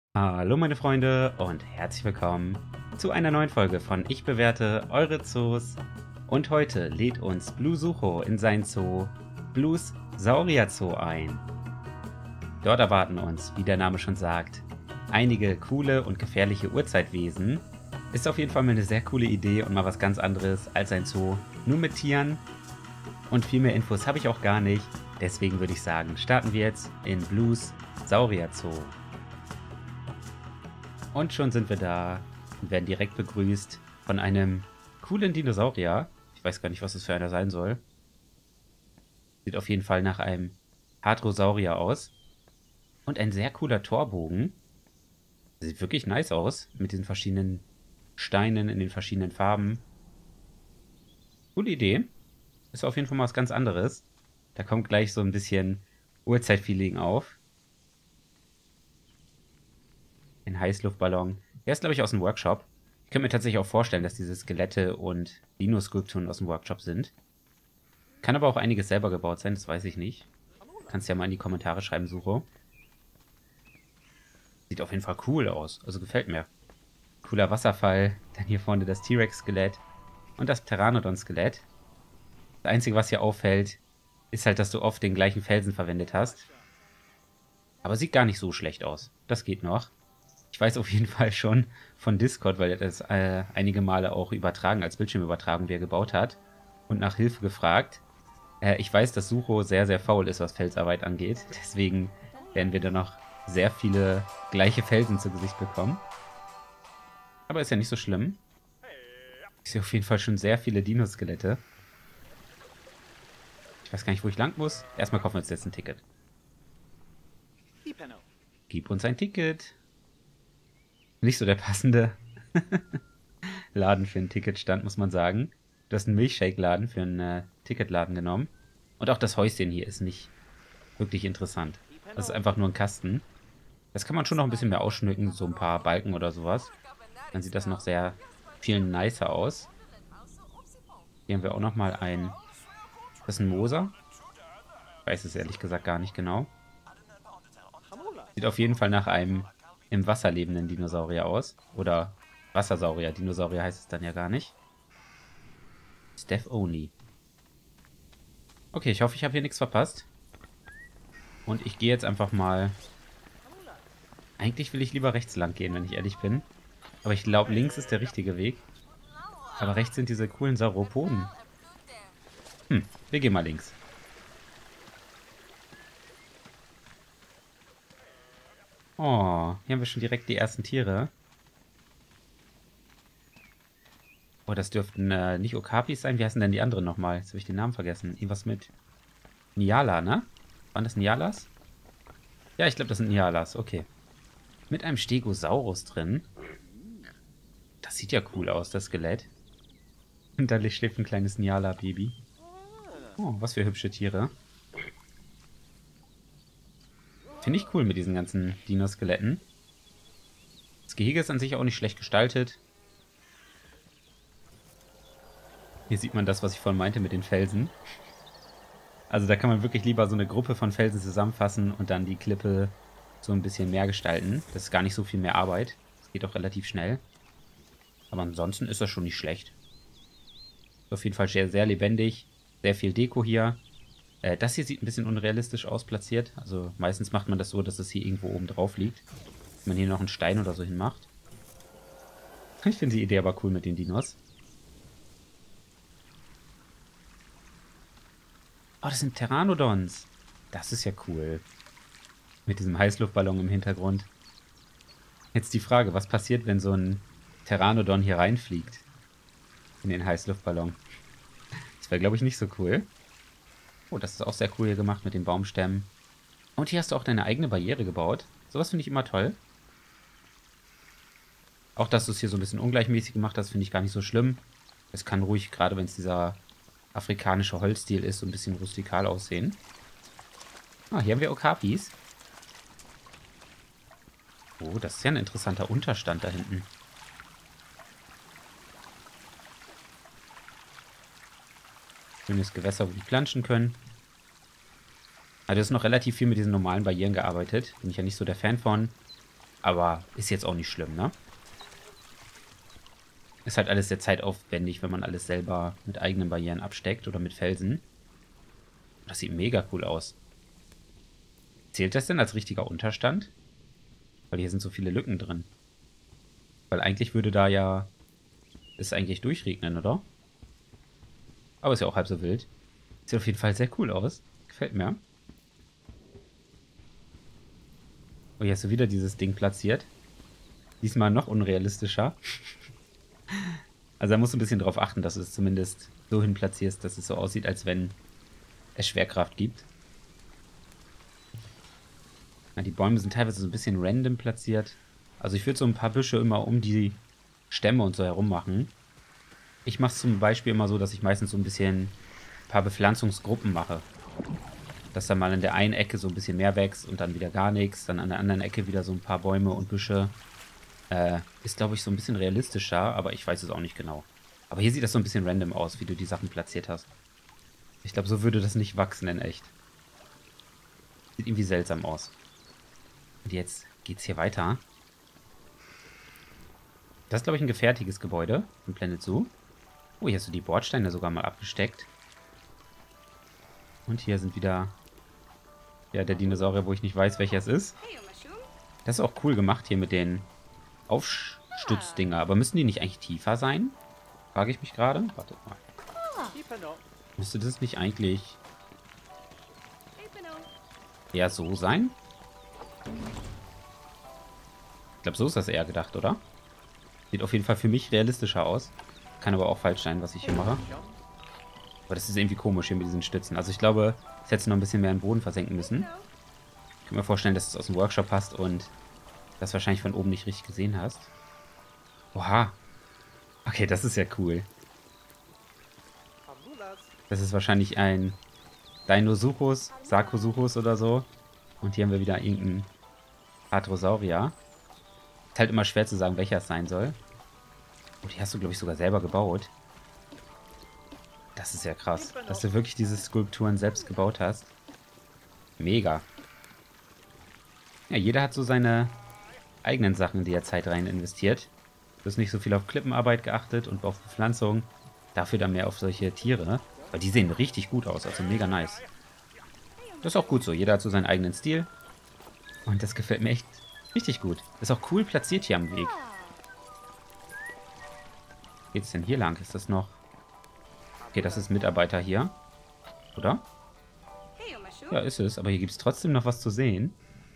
Hallo meine Freunde und herzlich willkommen zu einer neuen Folge von Ich bewerte eure Zoos. Und heute lädt uns Blue Sucho in sein Zoo Blues Saurier Zoo ein. Dort erwarten uns, wie der Name schon sagt, einige coole und gefährliche Urzeitwesen. Ist auf jeden Fall mal eine sehr coole Idee und mal was ganz anderes als ein Zoo nur mit Tieren. Und viel mehr Infos habe ich auch gar nicht. Deswegen würde ich sagen, starten wir jetzt in Blues Saurier Zoo. Und schon sind wir da und werden direkt begrüßt von einem coolen Dinosaurier. Ich weiß gar nicht, was das für einer sein soll. Sieht auf jeden Fall nach einem Hadrosaurier aus. Und ein sehr cooler Torbogen. Sieht wirklich nice aus mit diesen verschiedenen Steinen in den verschiedenen Farben. Coole Idee. Ist auf jeden Fall mal was ganz anderes. Da kommt gleich so ein bisschen Urzeitfeeling auf. Ein Heißluftballon. Der ist, glaube ich, aus dem Workshop. Ich könnte mir tatsächlich auch vorstellen, dass diese Skelette und Dino-Skulpturen aus dem Workshop sind. Kann aber auch einiges selber gebaut sein, das weiß ich nicht. Kannst ja mal in die Kommentare schreiben, Sucho. Sieht auf jeden Fall cool aus, also gefällt mir. Cooler Wasserfall, dann hier vorne das T-Rex-Skelett und das Pteranodon-Skelett. Das Einzige, was hier auffällt, ist halt, dass du oft den gleichen Felsen verwendet hast. Aber sieht gar nicht so schlecht aus. Das geht noch. Ich weiß auf jeden Fall schon von Discord, weil er das einige Male auch übertragen, als Bildschirmübertragung, wie er gebaut hat. Und nach Hilfe gefragt. Ich weiß, dass Sucho sehr, sehr faul ist, was Felsarbeit angeht. Deswegen werden wir dann noch sehr viele gleiche Felsen zu Gesicht bekommen. Aber ist ja nicht so schlimm. Ich sehe auf jeden Fall schon sehr viele Dino-Skelette. Ich weiß gar nicht, wo ich lang muss. Erstmal kaufen wir uns jetzt ein Ticket. Gib uns ein Ticket. Nicht so der passende Laden für einen Ticketstand, muss man sagen. Du hast einen Milchshake-Laden für einen Ticketladen genommen. Und auch das Häuschen hier ist nicht wirklich interessant. Das ist einfach nur ein Kasten. Das kann man schon noch ein bisschen mehr ausschmücken, so ein paar Balken oder sowas. Dann sieht das noch sehr viel nicer aus. Hier haben wir auch nochmal ein... Das ist ein Moser. Ich weiß es ehrlich gesagt gar nicht genau. Sieht auf jeden Fall nach einem im Wasser lebenden Dinosaurier aus. Oder Wassersaurier. Dinosaurier heißt es dann ja gar nicht. Steph Only. Okay, ich hoffe, ich habe hier nichts verpasst. Und ich gehe jetzt einfach mal... Eigentlich will ich lieber rechts lang gehen, wenn ich ehrlich bin. Aber ich glaube, links ist der richtige Weg. Aber rechts sind diese coolen Sauropoden. Wir gehen mal links. Oh, hier haben wir schon direkt die ersten Tiere. Oh, das dürften nicht Okapis sein. Wie heißen denn die anderen nochmal? Jetzt habe ich den Namen vergessen. Irgendwas mit Niala, ne? Waren das Nialas? Ja, ich glaube, das sind Nialas. Okay. Mit einem Stegosaurus drin. Das sieht ja cool aus, das Skelett. Und da schläft ein kleines Niala-Baby. Oh, was für hübsche Tiere. Finde ich cool mit diesen ganzen Dino-Skeletten. Das Gehege ist an sich auch nicht schlecht gestaltet. Hier sieht man das, was ich vorhin meinte mit den Felsen. Also da kann man wirklich lieber so eine Gruppe von Felsen zusammenfassen und dann die Klippe so ein bisschen mehr gestalten. Das ist gar nicht so viel mehr Arbeit. Das geht auch relativ schnell. Aber ansonsten ist das schon nicht schlecht. Ist auf jeden Fall sehr, sehr lebendig. Sehr viel Deko hier. Das hier sieht ein bisschen unrealistisch aus platziert. Also meistens macht man das so, dass es hier irgendwo oben drauf liegt. Wenn man hier noch einen Stein oder so hinmacht. Ich finde die Idee aber cool mit den Dinos. Oh, das sind Pteranodons. Das ist ja cool. Mit diesem Heißluftballon im Hintergrund. Jetzt die Frage, was passiert, wenn so ein Pteranodon hier reinfliegt? In den Heißluftballon. Das wäre, glaube ich, nicht so cool. Oh, das ist auch sehr cool hier gemacht mit den Baumstämmen. Und hier hast du auch deine eigene Barriere gebaut. Sowas finde ich immer toll. Auch, dass du es hier so ein bisschen ungleichmäßig gemacht hast, finde ich gar nicht so schlimm. Es kann ruhig, gerade wenn es dieser afrikanische Holzstil ist, so ein bisschen rustikal aussehen. Ah, hier haben wir Okapis. Oh, das ist ja ein interessanter Unterstand da hinten. Schönes Gewässer, wo die planschen können. Also, du hast noch relativ viel mit diesen normalen Barrieren gearbeitet. Bin ich ja nicht so der Fan von. Aber ist jetzt auch nicht schlimm, ne? Ist halt alles sehr zeitaufwendig, wenn man alles selber mit eigenen Barrieren absteckt oder mit Felsen. Das sieht mega cool aus. Zählt das denn als richtiger Unterstand? Weil hier sind so viele Lücken drin. Weil eigentlich würde da ja es eigentlich durchregnen, oder? Aber ist ja auch halb so wild. Sieht auf jeden Fall sehr cool aus. Gefällt mir. Oh, hier hast du wieder dieses Ding platziert. Diesmal noch unrealistischer. Also da musst du ein bisschen drauf achten, dass du es zumindest so hin platzierst, dass es so aussieht, als wenn es Schwerkraft gibt. Ja, die Bäume sind teilweise so ein bisschen random platziert. Also ich würde so ein paar Büsche immer um die Stämme und so herum machen. Ich mache es zum Beispiel immer so, dass ich meistens so ein paar Bepflanzungsgruppen mache. Dass dann mal in der einen Ecke so ein bisschen mehr wächst und dann wieder gar nichts. Dann an der anderen Ecke wieder so ein paar Bäume und Büsche. Ist, glaube ich, so ein bisschen realistischer, aber ich weiß es auch nicht genau. Aber hier sieht das so ein bisschen random aus, wie du die Sachen platziert hast. Ich glaube, so würde das nicht wachsen in echt. Sieht irgendwie seltsam aus. Und jetzt geht's hier weiter. Das ist, glaube ich, ein gefährliches Gebäude von Planet Zoo. Oh, hier hast du die Bordsteine sogar mal abgesteckt. Und hier sind wieder ja, der Dinosaurier, wo ich nicht weiß, welcher es ist. Das ist auch cool gemacht hier mit den Aufstützdinger. Aber müssen die nicht eigentlich tiefer sein? Frage ich mich gerade. Wartet mal. Müsste das nicht eigentlich eher so sein? Ich glaube, so ist das eher gedacht, oder? Sieht auf jeden Fall für mich realistischer aus. Kann aber auch falsch sein, was ich hier mache. Aber das ist irgendwie komisch hier mit diesen Stützen. Also ich glaube, ich hätte noch ein bisschen mehr in den Boden versenken müssen. Ich kann mir vorstellen, dass es aus dem Workshop hast und das wahrscheinlich von oben nicht richtig gesehen hast. Oha. Okay, das ist ja cool. Das ist wahrscheinlich ein Dinosuchus, Sarcosuchus oder so. Und hier haben wir wieder irgendeinen Hadrosaurier. Ist halt immer schwer zu sagen, welcher es sein soll. Oh, die hast du, glaube ich, sogar selber gebaut. Das ist ja krass, dass du wirklich diese Skulpturen selbst gebaut hast. Mega. Ja, jeder hat so seine eigenen Sachen, die er Zeit rein investiert. Du hast nicht so viel auf Klippenarbeit geachtet und auf Bepflanzung. Dafür dann mehr auf solche Tiere. Weil die sehen richtig gut aus, also mega nice. Das ist auch gut so. Jeder hat so seinen eigenen Stil. Und das gefällt mir echt richtig gut. Ist auch cool platziert hier am Weg. Geht's denn hier lang? Ist das noch... Okay, das ist Mitarbeiter hier. Oder? Ja, ist es. Aber hier gibt es trotzdem noch was zu sehen.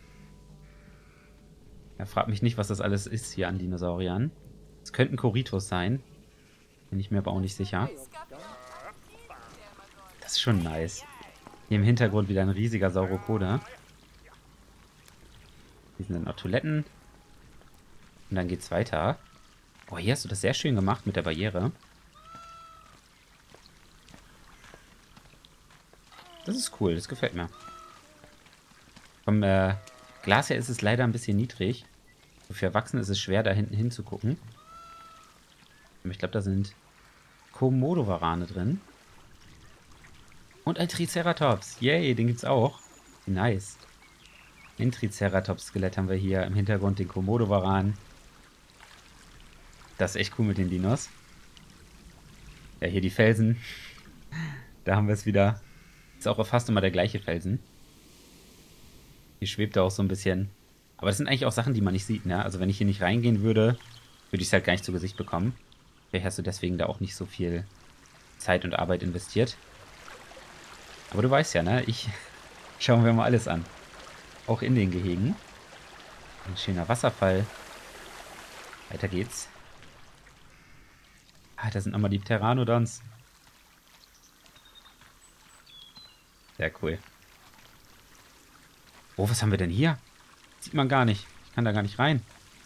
Ja, fragt mich nicht, was das alles ist hier an Dinosauriern. Es könnten Koritos sein. Bin ich mir aber auch nicht sicher. Das ist schon nice. Hier im Hintergrund wieder ein riesiger Sauropoda. Hier sind dann auch Toiletten. Und dann geht's weiter. Oh, hier hast du das sehr schön gemacht mit der Barriere. Das ist cool, das gefällt mir. Vom Glas her ist es leider ein bisschen niedrig. Für Erwachsene ist es schwer, da hinten hinzugucken. Aber ich glaube, da sind Komodo-Warane drin. Und ein Triceratops. Yay, den gibt's auch. Nice. Ein Triceratops-Skelett haben wir hier im Hintergrund, den Komodo-Varan. Das ist echt cool mit den Dinos. Ja, hier die Felsen. Da haben wir es wieder. Ist auch fast immer der gleiche Felsen. Hier schwebt er auch so ein bisschen. Aber das sind eigentlich auch Sachen, die man nicht sieht, ne? Also wenn ich hier nicht reingehen würde, würde ich es halt gar nicht zu Gesicht bekommen. Vielleicht hast du deswegen da auch nicht so viel Zeit und Arbeit investiert. Aber du weißt ja, ne? Schauen wir mal alles an. Auch in den Gehegen. Ein schöner Wasserfall. Weiter geht's. Ah, da sind nochmal die Pteranodons. Sehr cool. Oh, was haben wir denn hier? Sieht man gar nicht. Ich kann da gar nicht rein.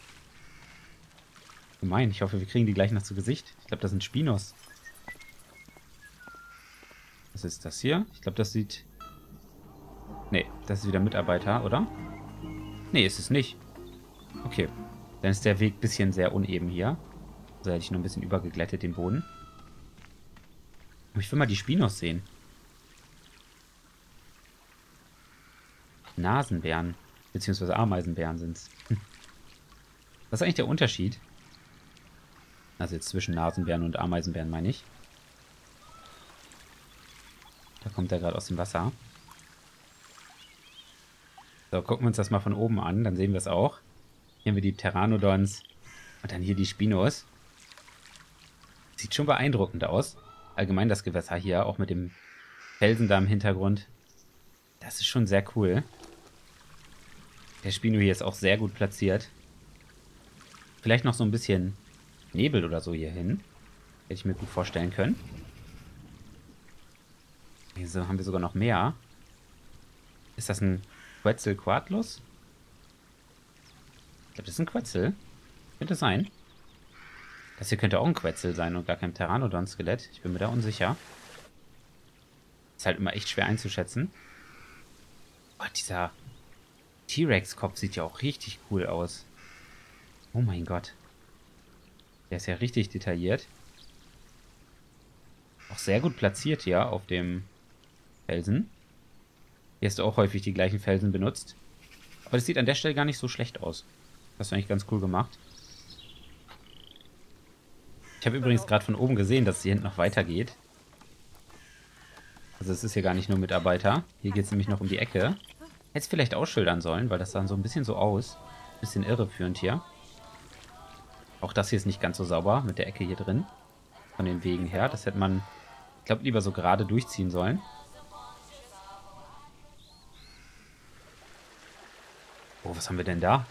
Gemein. Ich hoffe, wir kriegen die gleich noch zu Gesicht. Ich glaube, das sind Spinos. Was ist das hier? Ich glaube, das sieht... Nee, das ist wieder Mitarbeiter, oder? Nee, ist es nicht. Okay. Dann ist der Weg ein bisschen sehr uneben hier. Also hätte ich noch ein bisschen übergeglättet, den Boden. Aber ich will mal die Spinos sehen. Nasenbären. Beziehungsweise Ameisenbären sind es. Was ist eigentlich der Unterschied? Also jetzt zwischen Nasenbären und Ameisenbären, meine ich. Da kommt er gerade aus dem Wasser. So, gucken wir uns das mal von oben an, dann sehen wir es auch. Hier haben wir die Pteranodons und dann hier die Spinos. Sieht schon beeindruckend aus. Allgemein das Gewässer hier, auch mit dem Felsen da im Hintergrund. Das ist schon sehr cool. Der Spino hier ist auch sehr gut platziert. Vielleicht noch so ein bisschen Nebel oder so hier hin. Hätte ich mir gut vorstellen können. Hier so haben wir sogar noch mehr. Ist das ein Quetzalcoatlus? Ich glaube, das ist ein Quetzal. Könnte sein. Das hier könnte auch ein Quetzal sein und gar kein Pteranodon-Skelett. Ich bin mir da unsicher. Ist halt immer echt schwer einzuschätzen. Oh, dieser T-Rex-Kopf sieht ja auch richtig cool aus. Oh mein Gott. Der ist ja richtig detailliert. Auch sehr gut platziert hier auf dem Felsen. Hier hast du auch häufig die gleichen Felsen benutzt. Aber das sieht an der Stelle gar nicht so schlecht aus. Das ist eigentlich ganz cool gemacht. Ich habe übrigens gerade von oben gesehen, dass es hier hinten noch weitergeht. Also es ist hier gar nicht nur Mitarbeiter. Hier geht es nämlich noch um die Ecke. Hätte es vielleicht ausschildern sollen, weil das sah so ein bisschen so aus. Bisschen irreführend hier. Auch das hier ist nicht ganz so sauber mit der Ecke hier drin. Von den Wegen her. Das hätte man, ich glaube, lieber so gerade durchziehen sollen. Oh, was haben wir denn da?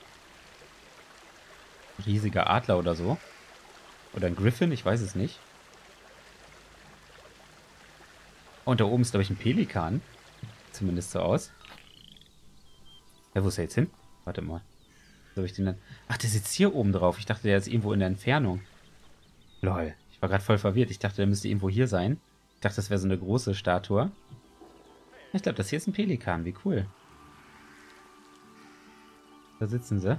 Ein riesiger Adler oder so. Oder ein Griffin, ich weiß es nicht. Und da oben ist, glaube ich, ein Pelikan. Zumindest so aus. Ja, wo ist er jetzt hin? Warte mal. So habe ich den dann... Ach, der sitzt hier oben drauf. Ich dachte, der ist irgendwo in der Entfernung. Lol. Ich war gerade voll verwirrt. Ich dachte, der müsste irgendwo hier sein. Ich dachte, das wäre so eine große Statue. Ich glaube, das hier ist ein Pelikan. Wie cool. Da sitzen sie.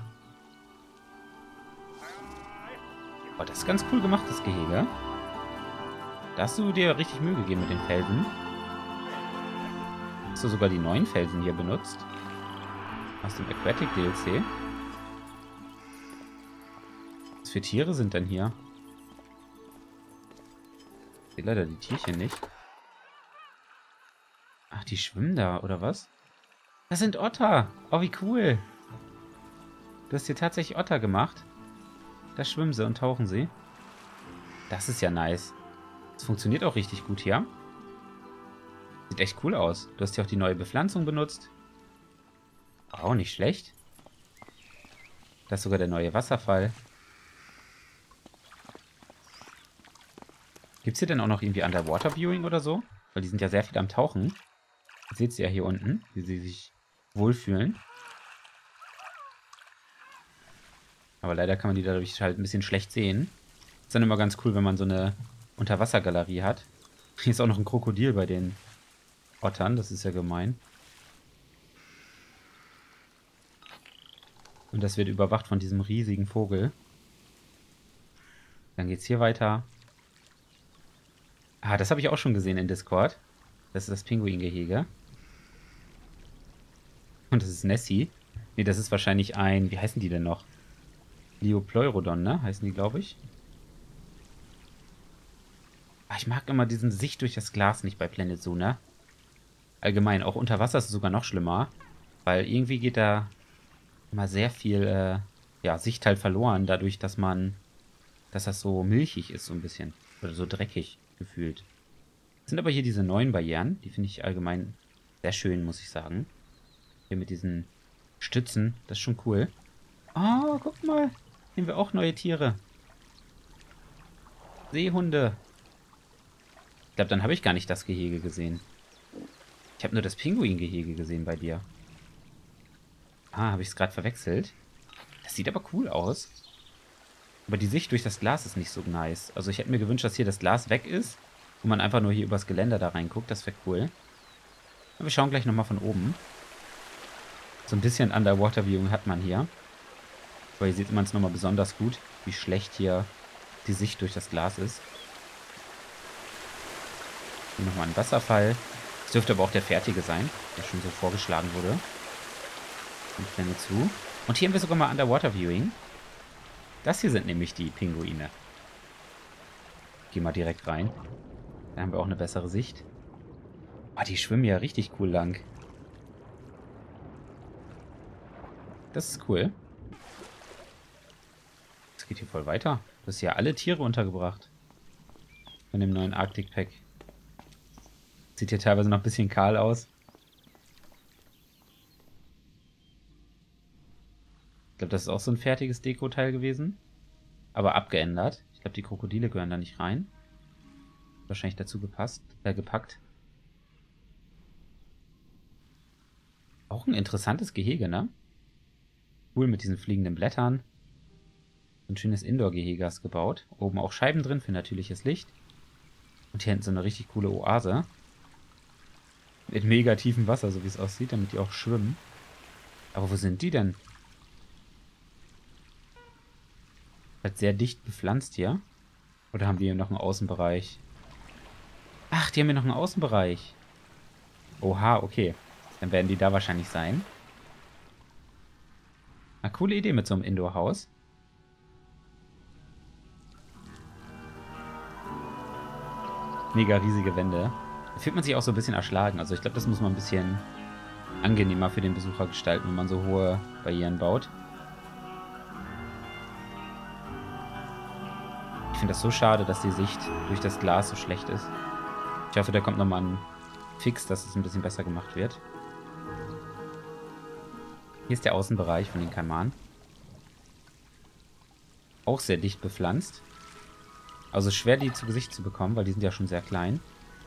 Oh, das ist ganz cool gemacht, das Gehege. Da hast du dir richtig Mühe gegeben mit den Felsen. Hast du sogar die neuen Felsen hier benutzt? Aus dem Aquatic DLC. Was für Tiere sind denn hier? Ich sehe leider die Tierchen nicht. Ach, die schwimmen da, oder was? Das sind Otter! Oh, wie cool! Du hast hier tatsächlich Otter gemacht. Da schwimmen sie und tauchen sie. Das ist ja nice. Das funktioniert auch richtig gut hier. Sieht echt cool aus. Du hast hier auch die neue Bepflanzung benutzt. Oh, nicht schlecht. Das ist sogar der neue Wasserfall. Gibt es hier denn auch noch irgendwie Underwater Viewing oder so? Weil die sind ja sehr viel am Tauchen. Ihr seht sie ja hier unten, wie sie sich wohlfühlen. Aber leider kann man die dadurch halt ein bisschen schlecht sehen. Ist dann immer ganz cool, wenn man so eine Unterwassergalerie hat. Hier ist auch noch ein Krokodil bei den Ottern, das ist ja gemein. Und das wird überwacht von diesem riesigen Vogel. Dann geht's hier weiter. Ah, das habe ich auch schon gesehen in Discord. Das ist das Pinguingehege. Und das ist Nessie. Ne, das ist wahrscheinlich ein... Wie heißen die denn noch? Liopleurodon, ne? Heißen die, glaube ich. Ah, ich mag immer diesen Sicht durch das Glas nicht bei Planet Zoo, ne? Allgemein, auch unter Wasser ist es sogar noch schlimmer. Weil irgendwie geht da immer sehr viel ja, Sicht halt verloren, dadurch, dass das so milchig ist, so ein bisschen. Oder so dreckig gefühlt. Das sind aber hier diese neuen Barrieren. Die finde ich allgemein sehr schön, muss ich sagen. Hier mit diesen Stützen, das ist schon cool. Oh, guck mal. Hier haben wir auch neue Tiere. Seehunde. Ich glaube, dann habe ich gar nicht das Gehege gesehen. Ich habe nur das Pinguingehege gesehen bei dir. Ah, habe ich es gerade verwechselt? Das sieht aber cool aus. Aber die Sicht durch das Glas ist nicht so nice. Also ich hätte mir gewünscht, dass hier das Glas weg ist und man einfach nur hier übers Geländer da reinguckt. Das wäre cool. Aber wir schauen gleich nochmal von oben. So ein bisschen Underwater-Viewing hat man hier. Aber hier sieht man es nochmal besonders gut, wie schlecht hier die Sicht durch das Glas ist. Hier nochmal ein Wasserfall. Das dürfte aber auch der fertige sein, der schon so vorgeschlagen wurde. Und Planet Zoo. Und hier haben wir sogar mal Underwater Viewing. Das hier sind nämlich die Pinguine. Geh mal direkt rein. Da haben wir auch eine bessere Sicht. Oh, die schwimmen ja richtig cool lang. Das ist cool. Das geht hier voll weiter. Du hast ja alle Tiere untergebracht. Von dem neuen Arctic Pack. Sieht hier teilweise noch ein bisschen kahl aus. Ich glaube, das ist auch so ein fertiges Deko-Teil gewesen. Aber abgeändert. Ich glaube, die Krokodile gehören da nicht rein. Wahrscheinlich dazu gepackt. Auch ein interessantes Gehege, ne? Cool mit diesen fliegenden Blättern. Ein schönes Indoor-Gehege hast gebaut. Oben auch Scheiben drin für natürliches Licht. Und hier hinten so eine richtig coole Oase. Mit mega tiefem Wasser, so wie es aussieht, damit die auch schwimmen. Aber wo sind die denn? Halt sehr dicht bepflanzt hier. Oder haben die hier noch einen Außenbereich? Ach, die haben hier noch einen Außenbereich. Oha, okay. Dann werden die da wahrscheinlich sein. Eine coole Idee mit so einem Indoor-Haus. Mega riesige Wände. Da fühlt man sich auch so ein bisschen erschlagen. Also ich glaube, das muss man ein bisschen angenehmer für den Besucher gestalten, wenn man so hohe Barrieren baut. Ich finde das so schade, dass die Sicht durch das Glas so schlecht ist. Ich hoffe, da kommt nochmal ein Fix, dass es ein bisschen besser gemacht wird. Hier ist der Außenbereich von den Kaimanen. Auch sehr dicht bepflanzt. Also schwer, die zu Gesicht zu bekommen, weil die sind ja schon sehr klein.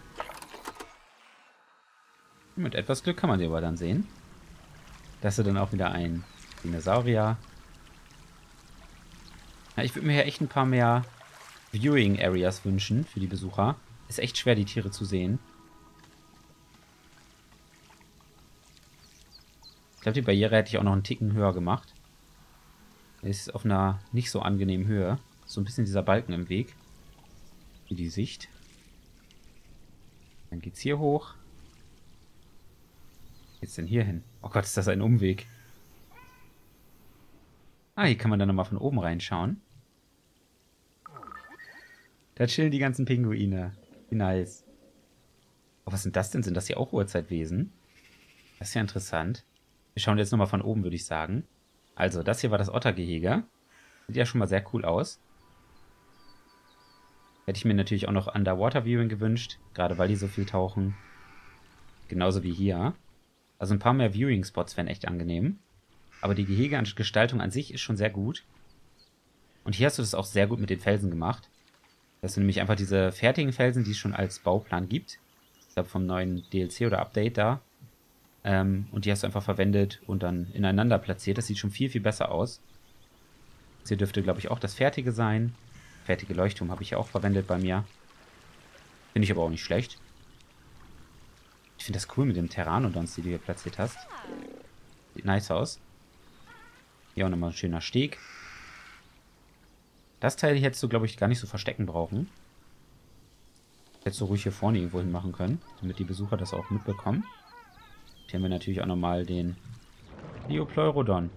Mit etwas Glück kann man die aber dann sehen. Das ist dann auch wieder ein Dinosaurier. Ja, ich würde mir hier echt ein paar mehr Viewing Areas wünschen für die Besucher. Ist echt schwer, die Tiere zu sehen. Ich glaube, die Barriere hätte ich auch noch einen Ticken höher gemacht. Ist auf einer nicht so angenehmen Höhe. So ein bisschen dieser Balken im Weg. Wie die Sicht. Dann geht's hier hoch. Geht's denn hier hin? Oh Gott, ist das ein Umweg. Ah, hier kann man dann nochmal von oben reinschauen. Da chillen die ganzen Pinguine. Wie nice. Oh, was sind das denn? Sind das hier auch Urzeitwesen? Das ist ja interessant. Wir schauen jetzt nochmal von oben, würde ich sagen. Also, das hier war das Ottergehege. Sieht ja schon mal sehr cool aus. Hätte ich mir natürlich auch noch Underwater Viewing gewünscht. Gerade weil die so viel tauchen. Genauso wie hier. Also ein paar mehr Viewing-Spots wären echt angenehm. Aber die Gehegegestaltung an sich ist schon sehr gut. Und hier hast du das auch sehr gut mit den Felsen gemacht. Das sind nämlich einfach diese fertigen Felsen, die es schon als Bauplan gibt. Ich glaube vom neuen DLC oder Update da. Und die hast du einfach verwendet und dann ineinander platziert. Das sieht schon viel, viel besser aus. Das hier dürfte, glaube ich, auch das Fertige sein. Fertige Leuchtturm habe ich ja auch verwendet bei mir. Finde ich aber auch nicht schlecht. Ich finde das cool mit dem Pteranodons, die du hier platziert hast. Sieht nice aus. Hier auch nochmal ein schöner Steg. Das Teil hättest du, glaube ich, gar nicht so verstecken brauchen. Hättest du ruhig hier vorne irgendwo hin machen können, damit die Besucher das auch mitbekommen. Hier haben wir natürlich auch nochmal den Liopleurodon.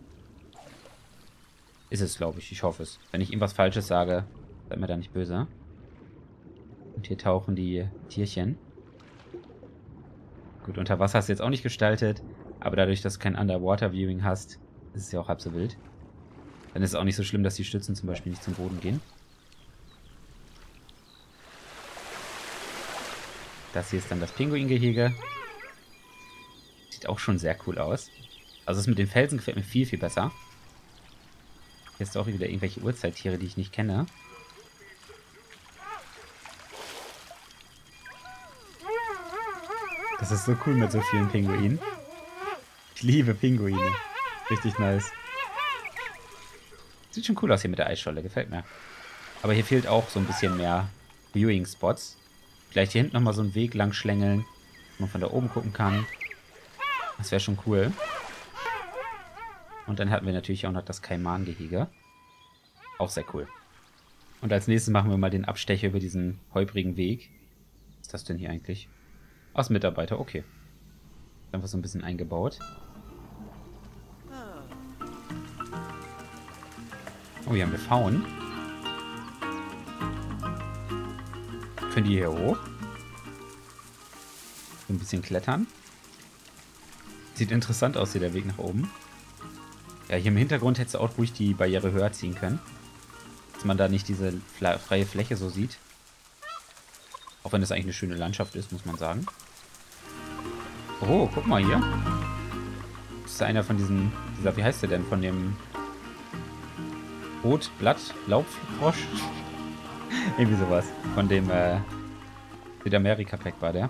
Ist es, glaube ich. Ich hoffe es. Wenn ich irgendwas Falsches sage, seid mir da nicht böse. Und hier tauchen die Tierchen. Gut, unter Wasser hast du jetzt auch nicht gestaltet. Aber dadurch, dass du kein Underwater-Viewing hast, ist es ja auch halb so wild. Dann ist es auch nicht so schlimm, dass die Stützen zum Beispiel nicht zum Boden gehen. Das hier ist dann das Pinguingehege. Sieht auch schon sehr cool aus. Also das mit den Felsen gefällt mir viel, viel besser. Hier ist auch wieder irgendwelche Urzeittiere, die ich nicht kenne. Das ist so cool mit so vielen Pinguinen. Ich liebe Pinguine. Richtig nice. Sieht schon cool aus hier mit der Eisscholle, gefällt mir. Aber hier fehlt auch so ein bisschen mehr Viewing-Spots. Vielleicht hier hinten nochmal so einen Weg lang schlängeln, wo man von da oben gucken kann. Das wäre schon cool. Und dann hatten wir natürlich auch noch das Kaimangehege. Auch sehr cool. Und als nächstes machen wir mal den Abstecher über diesen holprigen Weg. Was ist das denn hier eigentlich? Aus Mitarbeiter, okay. Einfach so ein bisschen eingebaut. Oh, hier haben wir Pfauen. Können die hier hoch? So ein bisschen klettern. Sieht interessant aus hier, der Weg nach oben. Ja, hier im Hintergrund hättest du auch ruhig die Barriere höher ziehen können. Dass man da nicht diese freie Fläche so sieht. Auch wenn das eigentlich eine schöne Landschaft ist, muss man sagen. Oh, guck mal hier. Das ist einer von diesen... wie heißt der denn? Von dem... Laubfrosch? Irgendwie sowas. Von dem, Südamerika-Pack war der.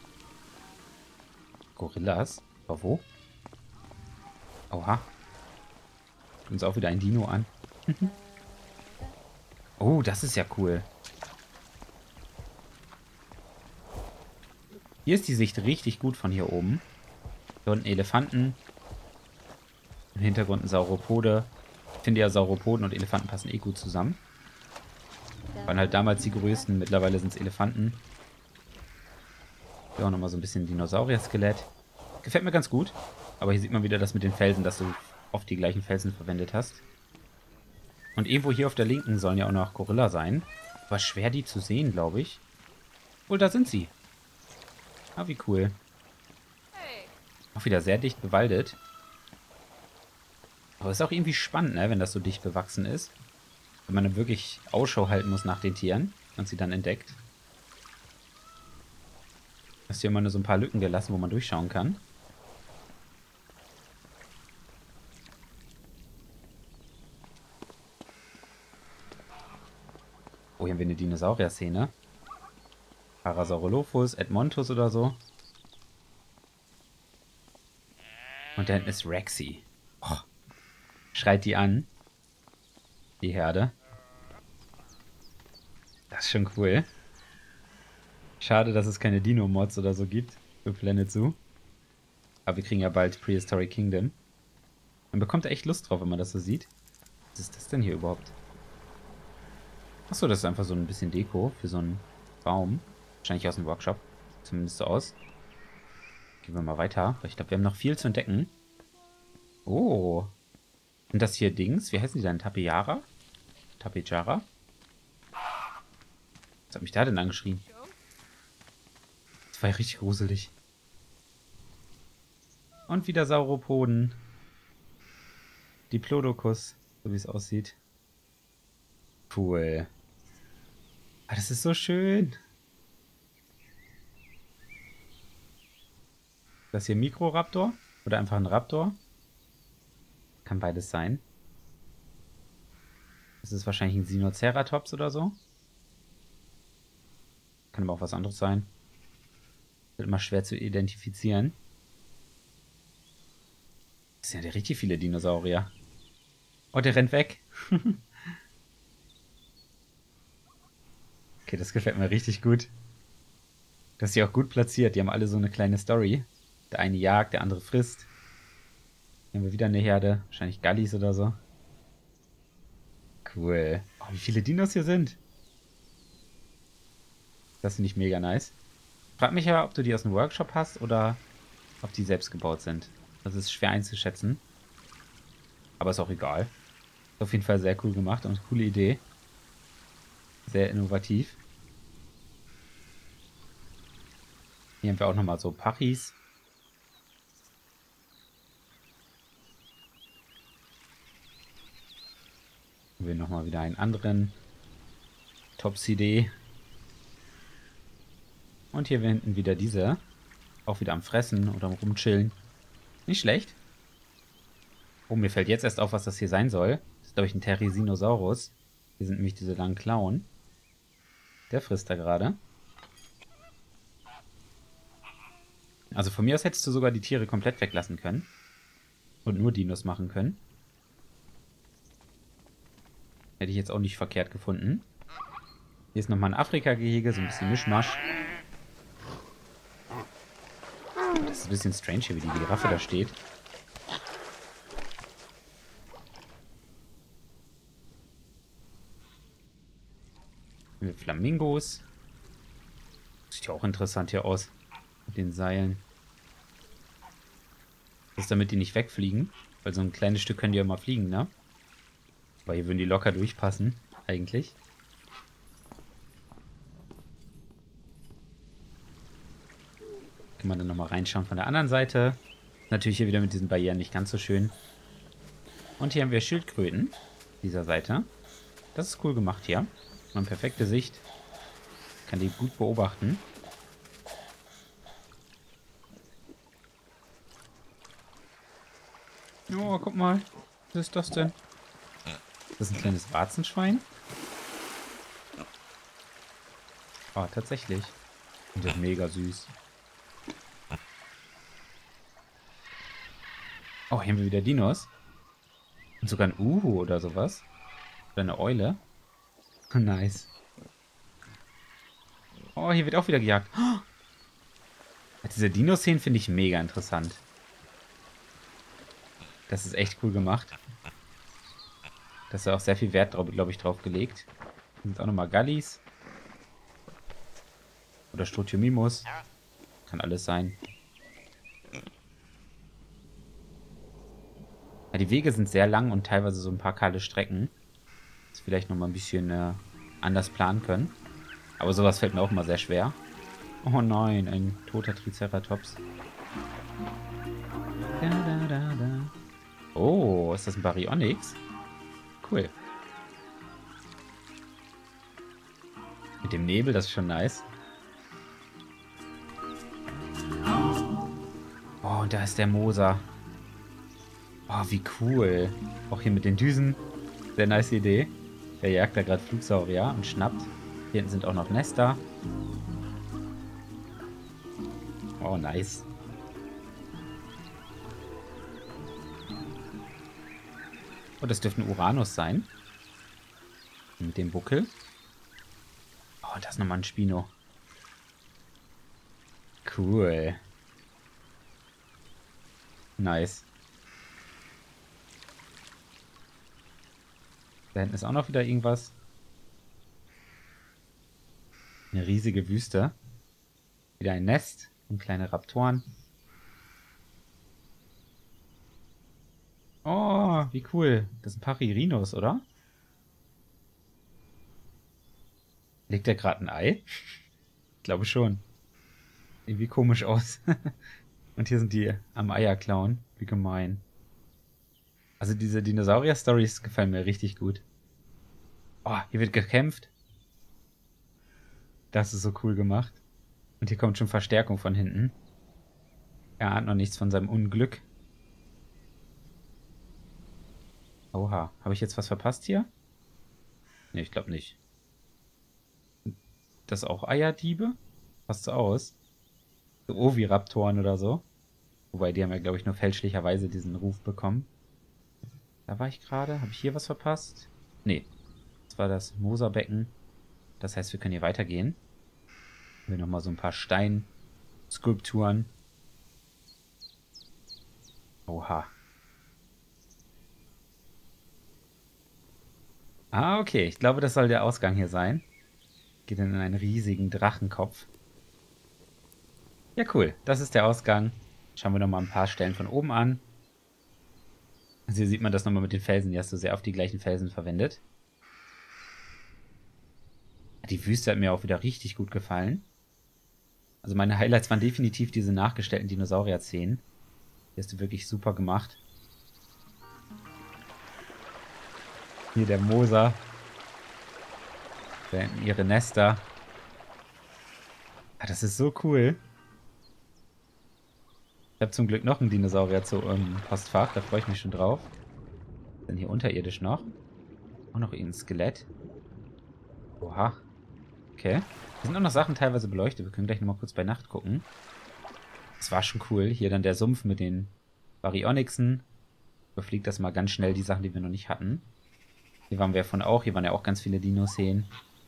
Gorillas? Aber wo? Oha. Uns auch wieder ein Dino an. Oh, das ist ja cool. Hier ist die Sicht richtig gut von hier oben. Hier unten Elefanten. Im Hintergrund ein Sauropode. Ich finde ja, Sauropoden und Elefanten passen eh gut zusammen. Waren halt damals die größten. Mittlerweile sind es Elefanten. Hier auch nochmal so ein bisschen Dinosaurier-Skelett. Gefällt mir ganz gut. Aber hier sieht man wieder das mit den Felsen, dass du oft die gleichen Felsen verwendet hast. Und irgendwo hier auf der linken sollen ja auch noch Gorilla sein. War schwer, die zu sehen, glaube ich. Wohl, da sind sie. Ah, wie cool. Auch wieder sehr dicht bewaldet. Aber ist auch irgendwie spannend, ne, wenn das so dicht bewachsen ist. Wenn man dann wirklich Ausschau halten muss nach den Tieren und sie dann entdeckt. Hast hier immer nur so ein paar Lücken gelassen, wo man durchschauen kann. Oh, hier haben wir eine Dinosaurier-Szene. Parasaurolophus, Edmontus oder so. Und da hinten ist Rexy. Oh. Schreit die an. Die Herde. Das ist schon cool. Schade, dass es keine Dino-Mods oder so gibt für Planet Zoo. Aber wir kriegen ja bald Prehistoric Kingdom. Man bekommt da echt Lust drauf, wenn man das so sieht. Was ist das denn hier überhaupt? Achso, das ist einfach so ein bisschen Deko für so einen Baum. Wahrscheinlich aus dem Workshop. Zumindest so aus. Gehen wir mal weiter, weil ich glaube, wir haben noch viel zu entdecken. Oh. Sind das hier Dings? Wie heißen die denn? Tapejara? Tapejara? Was hat mich da denn angeschrien? Das war ja richtig gruselig. Und wieder Sauropoden. Diplodocus, so wie es aussieht. Cool. Ah, das ist so schön. Ist das hier ein Mikroraptor? Oder einfach ein Raptor? Kann beides sein. Das ist wahrscheinlich ein Sinoceratops oder so. Kann aber auch was anderes sein. Wird immer schwer zu identifizieren. Das sind ja richtig viele Dinosaurier. Oh, der rennt weg. Okay, das gefällt mir richtig gut. Das ist ja auch gut platziert. Die haben alle so eine kleine Story. Der eine jagt, der andere frisst. Hier haben wir wieder eine Herde. Wahrscheinlich Gallis oder so. Cool. Oh, wie viele Dinos hier sind. Das finde ich mega nice. Frag mich ja, ob du die aus dem Workshop hast oder ob die selbst gebaut sind. Das ist schwer einzuschätzen. Aber ist auch egal. Ist auf jeden Fall sehr cool gemacht und coole Idee. Sehr innovativ. Hier haben wir auch nochmal so Pachis. Hier haben wir nochmal wieder einen anderen Topsidee. Und hier hinten wieder diese. Auch wieder am Fressen oder am Rumchillen. Nicht schlecht. Oh, mir fällt jetzt erst auf, was das hier sein soll. Das ist, glaube ich, ein Therizinosaurus. Hier sind nämlich diese langen Klauen. Der frisst da gerade. Also von mir aus hättest du sogar die Tiere komplett weglassen können. Und nur Dinos machen können. Hätte ich jetzt auch nicht verkehrt gefunden. Hier ist nochmal ein Afrika-Gehege, so ein bisschen Mischmasch. Das ist ein bisschen strange hier, wie die Giraffe da steht. Mit Flamingos. Sieht ja auch interessant hier aus. Mit den Seilen. Das ist damit die nicht wegfliegen. Weil so ein kleines Stück können die ja mal fliegen, ne? Aber hier würden die locker durchpassen, eigentlich. Kann man dann nochmal reinschauen von der anderen Seite. Natürlich hier wieder mit diesen Barrieren nicht ganz so schön. Und hier haben wir Schildkröten. Dieser Seite. Das ist cool gemacht hier. Man perfekte Sicht. Kann die gut beobachten. Oh, guck mal. Was ist das denn? Ist das ein kleines Warzenschwein? Oh, tatsächlich. Und das ist mega süß. Oh, hier haben wir wieder Dinos. Und sogar ein Uhu oder sowas. Oder eine Eule. Oh, nice. Oh, hier wird auch wieder gejagt. Oh. Diese Dino-Szenen finde ich mega interessant. Das ist echt cool gemacht. Da ist auch sehr viel Wert, glaube ich, drauf gelegt. Hier sind auch nochmal Gallis. Oder Strutiomimus. Kann alles sein. Ja, die Wege sind sehr lang und teilweise so ein paar kahle Strecken. Das vielleicht nochmal ein bisschen anders planen können. Aber sowas fällt mir auch immer sehr schwer. Oh nein, ein toter Triceratops. Da, da, da, da. Oh, ist das ein Baryonyx? Cool. Mit dem Nebel, das ist schon nice. Oh, und da ist der Moser. Oh, wie cool. Auch hier mit den Düsen. Sehr nice Idee. Der jagt da gerade Flugsaurier und schnappt. Hier hinten sind auch noch Nester. Oh, nice. Oh, das dürfte ein Uranus sein. Mit dem Buckel. Oh, das ist nochmal ein Spino. Cool. Nice. Da hinten ist auch noch wieder irgendwas. Eine riesige Wüste. Wieder ein Nest und kleine Raptoren. Oh, wie cool. Das sind Pachirinos, oder? Legt der gerade ein Ei? Ich glaube schon. Irgendwie komisch aus. Und hier sind die am Eier klauen. Wie gemein. Also diese Dinosaurier-Stories gefallen mir richtig gut. Oh, hier wird gekämpft. Das ist so cool gemacht. Und hier kommt schon Verstärkung von hinten. Er ahnt noch nichts von seinem Unglück. Oha, habe ich jetzt was verpasst hier? Ne, ich glaube nicht. Das auch Eierdiebe? Passt so aus. So Oviraptoren oder so. Wobei, die haben ja, glaube ich, nur fälschlicherweise diesen Ruf bekommen. Da war ich gerade. Habe ich hier was verpasst? Nee. Das war das Moserbecken. Das heißt, wir können hier weitergehen. Hier nochmal so ein paar Steinskulpturen. Oha. Ah, okay. Ich glaube, das soll der Ausgang hier sein. Geht dann in einen riesigen Drachenkopf. Ja, cool. Das ist der Ausgang. Schauen wir nochmal ein paar Stellen von oben an. Also hier sieht man das nochmal mit den Felsen. Die hast du sehr oft die gleichen Felsen verwendet. Die Wüste hat mir auch wieder richtig gut gefallen. Also meine Highlights waren definitiv diese nachgestellten Dinosaurier-Szenen. Die hast du wirklich super gemacht. Hier der Moser. Da hinten ihre Nester. Ah, das ist so cool. Ich habe zum Glück noch einen Dinosaurier im Postfach. Da freue ich mich schon drauf. Dann hier unterirdisch noch. Auch noch ein Skelett. Oha. Okay. Hier sind auch noch Sachen teilweise beleuchtet. Wir können gleich nochmal kurz bei Nacht gucken. Das war schon cool. Hier dann der Sumpf mit den Baryonyxen. Überfliegt das mal ganz schnell, die Sachen, die wir noch nicht hatten. Hier waren wir von auch. Hier waren ja auch ganz viele Dino-Szenen.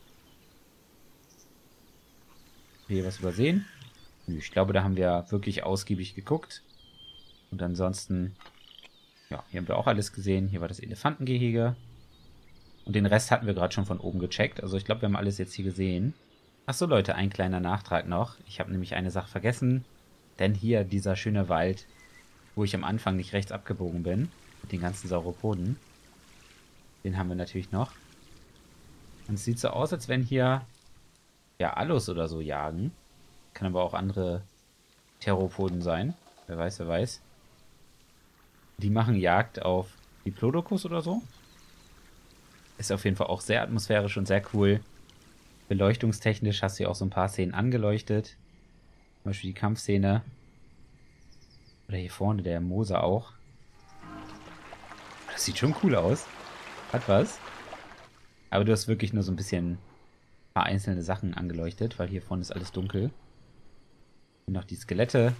Hier was übersehen? Ich glaube, da haben wir wirklich ausgiebig geguckt. Und ansonsten, ja, hier haben wir auch alles gesehen. Hier war das Elefantengehege. Und den Rest hatten wir gerade schon von oben gecheckt. Also ich glaube, wir haben alles jetzt hier gesehen. Achso, Leute, ein kleiner Nachtrag noch. Ich habe nämlich eine Sache vergessen. Denn hier dieser schöne Wald, wo ich am Anfang nicht rechts abgebogen bin, mit den ganzen Sauropoden. Den haben wir natürlich noch. Und es sieht so aus, als wenn hier ja Allos oder so jagen. Kann aber auch andere Theropoden sein. Wer weiß, wer weiß. Die machen Jagd auf Diplodocus oder so. Ist auf jeden Fall auch sehr atmosphärisch und sehr cool. Beleuchtungstechnisch hast du ja auch so ein paar Szenen angeleuchtet. Zum Beispiel die Kampfszene. Oder hier vorne der Moser auch. Das sieht schon cool aus. Hat was. Aber du hast wirklich nur so ein bisschen ein paar einzelne Sachen angeleuchtet, weil hier vorne ist alles dunkel. Und noch die Skelette.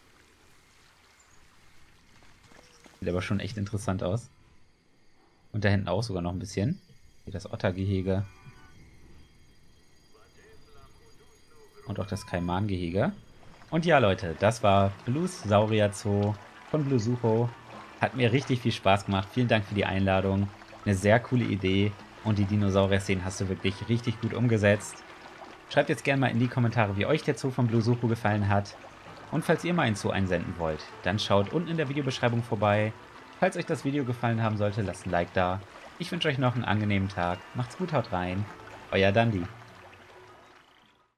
Sieht aber schon echt interessant aus. Und da hinten auch sogar noch ein bisschen. Hier das Ottergehege. Und auch das Kaimangehege. Und ja, Leute, das war Blues Saurier Zoo von Bluesucho. Hat mir richtig viel Spaß gemacht. Vielen Dank für die Einladung. Eine sehr coole Idee. Und die Dinosaurier-Szenen hast du wirklich richtig gut umgesetzt. Schreibt jetzt gerne mal in die Kommentare, wie euch der Zoo von Bluesucho gefallen hat. Und falls ihr mal einen Zoo einsenden wollt, dann schaut unten in der Videobeschreibung vorbei. Falls euch das Video gefallen haben sollte, lasst ein Like da. Ich wünsche euch noch einen angenehmen Tag. Macht's gut, haut rein. Euer Dandi.